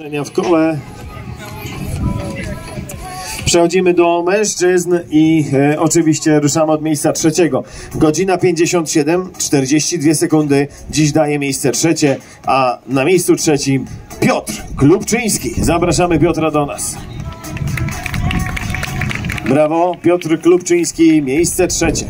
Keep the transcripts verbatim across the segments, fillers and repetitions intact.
W kole przechodzimy do mężczyzn i e, oczywiście ruszamy od miejsca trzeciego. Godzina pięćdziesiąt siedem, czterdzieści dwie sekundy. Dziś daje miejsce trzecie, a na miejscu trzecim Piotr Klubczyński. Zapraszamy Piotra do nas. Brawo, Piotr Klubczyński, miejsce trzecie.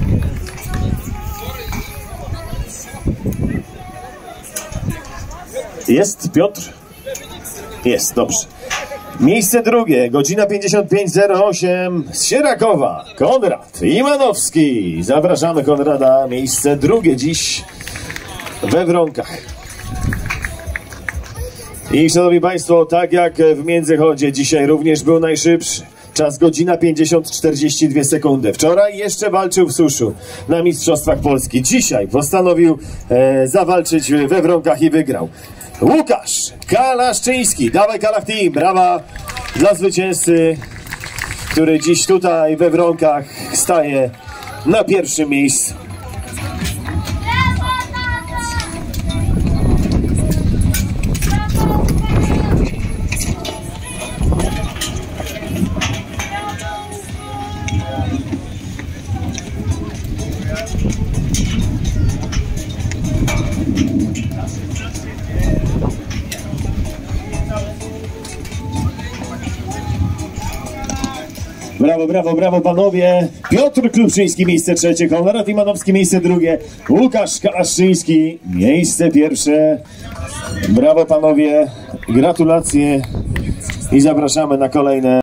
Jest Piotr? Jest, dobrze. Miejsce drugie, godzina pięćdziesiąt pięć zero osiem z Sierakowa, Konrad Imanowski. Zapraszamy Konrada, miejsce drugie dziś we Wronkach. I szanowni państwo, tak jak w Międzychodzie, dzisiaj również był najszybszy. Czas godzina pięćdziesiąt czterdzieści dwie sekundy. Wczoraj jeszcze walczył w suszu na Mistrzostwach Polski. Dzisiaj postanowił e, zawalczyć we Wronkach i wygrał. Łukasz Kalaszczyński. Dawaj Kalach Team. Brawa dla zwycięzcy, który dziś tutaj we Wronkach staje na pierwszym miejscu. Brawo, brawo, brawo panowie. Piotr Klubczyński, miejsce trzecie. Konrad Imanowski, miejsce drugie. Łukasz Kalaszczyński, miejsce pierwsze. Brawo panowie. Gratulacje i zapraszamy na kolejne.